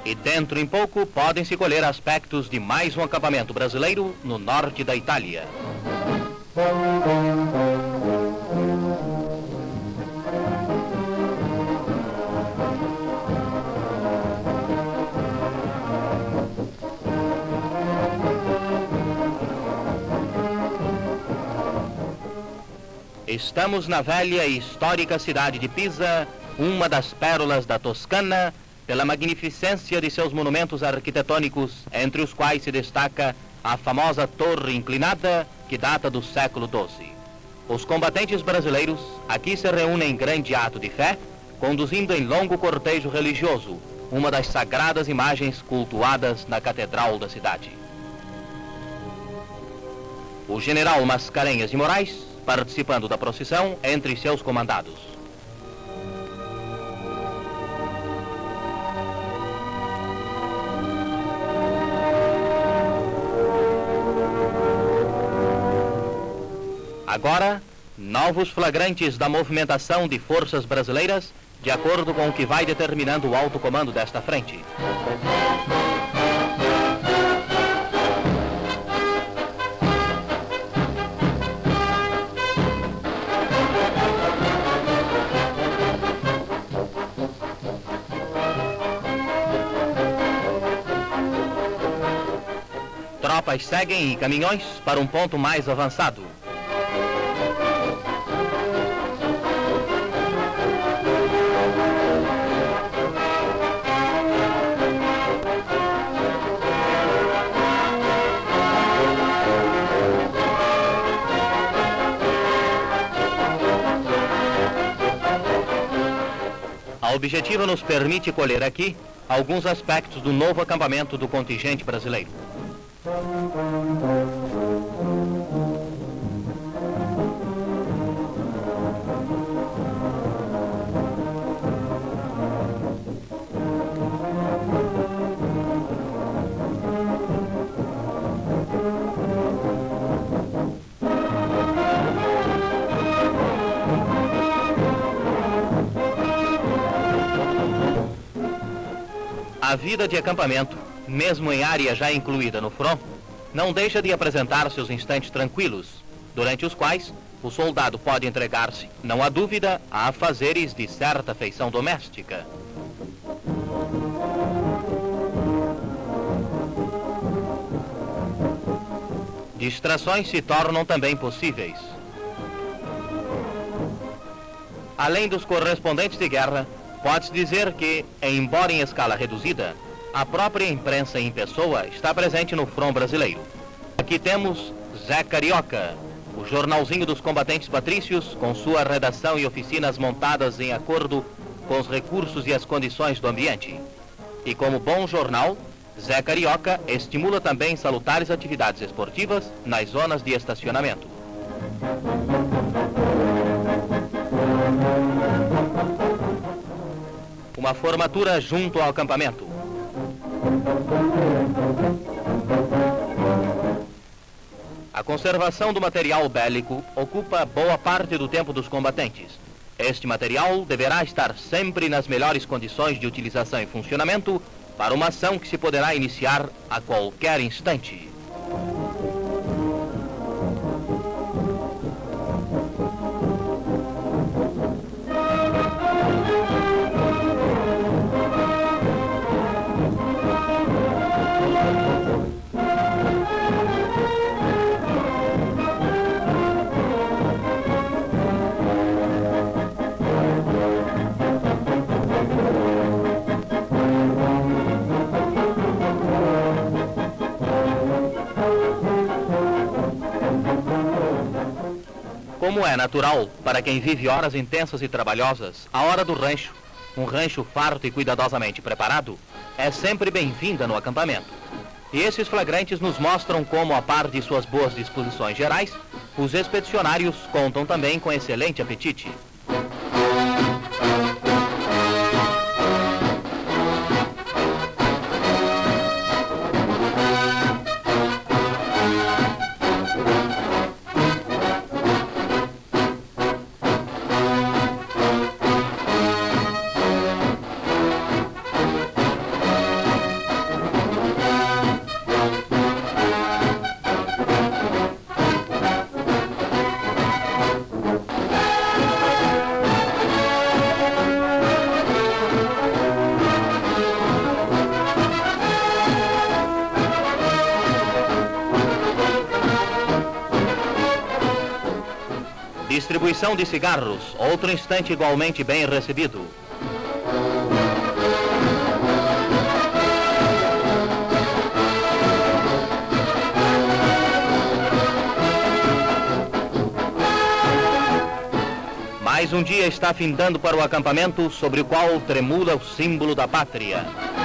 E dentro em pouco podem-se colher aspectos de mais um acampamento brasileiro no norte da Itália. Estamos na velha e histórica cidade de Pisa, uma das pérolas da Toscana, pela magnificência de seus monumentos arquitetônicos, entre os quais se destaca a famosa Torre Inclinada, que data do século XII. Os combatentes brasileiros aqui se reúnem em grande ato de fé, conduzindo em longo cortejo religioso, uma das sagradas imagens cultuadas na catedral da cidade. O general Mascarenhas de Moraes, participando da procissão entre seus comandados. Agora, novos flagrantes da movimentação de forças brasileiras, de acordo com o que vai determinando o alto comando desta frente. Tropas seguem em caminhões para um ponto mais avançado. A objetiva nos permite colher aqui alguns aspectos do novo acampamento do contingente brasileiro. A vida de acampamento, mesmo em área já incluída no front, não deixa de apresentar seus instantes tranquilos, durante os quais o soldado pode entregar-se, não há dúvida, a afazeres de certa feição doméstica. Distrações se tornam também possíveis. Além dos correspondentes de guerra, pode-se dizer que, embora em escala reduzida, a própria imprensa em pessoa está presente no front brasileiro. Aqui temos Zé Carioca, o jornalzinho dos combatentes patrícios, com sua redação e oficinas montadas em acordo com os recursos e as condições do ambiente. E como bom jornal, Zé Carioca estimula também salutares atividades esportivas nas zonas de estacionamento. Uma formatura junto ao acampamento. A conservação do material bélico ocupa boa parte do tempo dos combatentes. Este material deverá estar sempre nas melhores condições de utilização e funcionamento para uma ação que se poderá iniciar a qualquer instante. Como é natural para quem vive horas intensas e trabalhosas, a hora do rancho, um rancho farto e cuidadosamente preparado, é sempre bem-vinda no acampamento. E esses flagrantes nos mostram como, a par de suas boas disposições gerais, os expedicionários contam também com excelente apetite. Distribuição de cigarros, outro instante igualmente bem recebido. Mais um dia está findando para o acampamento sobre o qual tremula o símbolo da pátria.